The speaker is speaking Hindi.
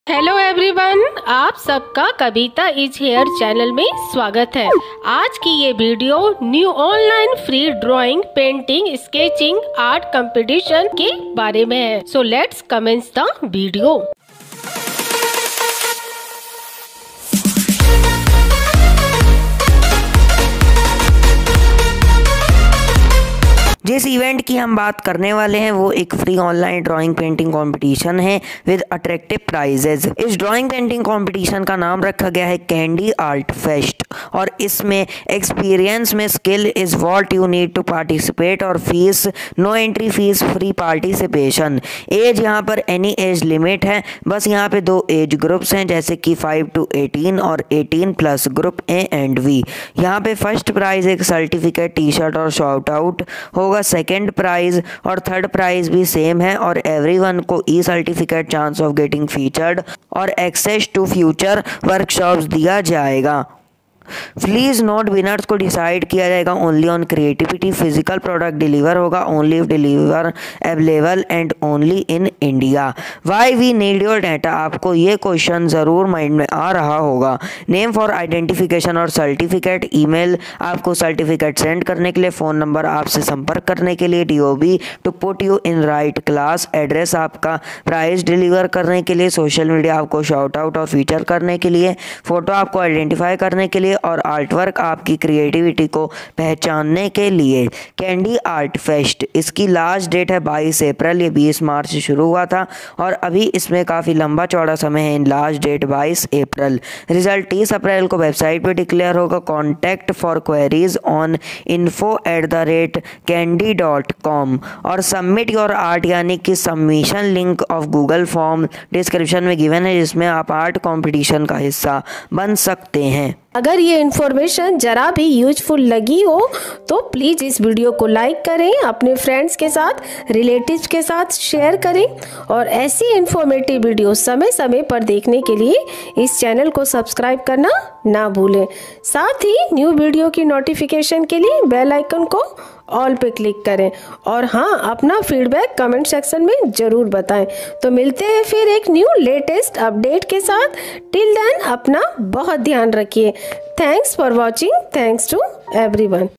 हेलो एवरीवन, आप सबका कविता इज हेयर चैनल में स्वागत है। आज की ये video new online free drawing, painting, sketching, art competition के बारे में है। So let's commence the video. जिस इवेंट की हम बात करने वाले हैं वो एक free online drawing painting competition है विद अट्रैक्टिव प्राइजेज। इस ड्राइंग पेंटिंग कंपटीशन का नाम रखा गया है कैंडी आर्ट फेस्ट और इसमें एक्सपीरियंस में skill is what you need to participate और fees no entry fees, free participation. As यहाँ पर एनी एज लिमिट है, बस यहाँ पे दो एज ग्रुप्स हैं जैसे कि 5 to 18 और 18+ ग्रुप ए एंड वी। यहाँ पे फर्स्ट प्राइज एक सर्टिफिकेट, टी शर्ट और शॉर्ट आउट होगा। सेकेंड प्राइज और थर्ड प्राइज भी सेम है और एवरीवन को e certificate, chance of getting featured और एक्सेस टू फ्यूचर वर्कशॉप्स दिया जाएगा। प्लीज नोट, विनर्स को डिसाइड किया जाएगा only on creativity. Physical product deliver होगा only if deliver available and only in India. Why we need your data, आपको ये क्वेश्चन ज़रूर माइंड में आ रहा होगा। नेम फॉर आइडेंटिफिकेशन और सर्टिफिकेट, ईमेल आपको सर्टिफिकेट सेंड करने के लिए, फ़ोन नंबर आपसे संपर्क करने के लिए, DOB to put you in right class, address आपका प्राइस डिलीवर करने के लिए, सोशल मीडिया आपको शॉर्ट आउट और फीचर करने के लिए, फ़ोटो आपको आइडेंटिफाई करने के लिए और आर्ट वर्क आपकी क्रिएटिविटी को पहचानने के लिए। कैंडी आर्ट फेस्ट, इसकी लास्ट डेट है 22 अप्रैल। ये 20 मार्च से शुरू हुआ था और अभी इसमें काफ़ी लंबा चौड़ा समय है। Last date 22 April. Result 30 April को वेबसाइट पे डिक्लेयर होगा। Contact for queries on info@candy.com और सबमिट योर आर्ट यानी कि submission link of Google form description में गिवन है जिसमें आप आर्ट कॉम्पिटिशन का हिस्सा बन सकते हैं। अगर ये इन्फॉर्मेशन जरा भी यूजफुल लगी हो तो प्लीज़ इस वीडियो को लाइक करें, अपने फ्रेंड्स के साथ, रिलेटिव्स के साथ शेयर करें और ऐसी इन्फॉर्मेटिव वीडियो समय समय पर देखने के लिए इस चैनल को सब्सक्राइब करना ना भूलें। साथ ही न्यू वीडियो की नोटिफिकेशन के लिए बेल आइकन को ऑल पे क्लिक करें और हाँ, अपना फीडबैक कमेंट सेक्शन में ज़रूर बताएं। तो मिलते हैं फिर एक न्यू लेटेस्ट अपडेट के साथ। टिल देन अपना बहुत ध्यान रखिए। Thanks for watching. Thanks to everyone.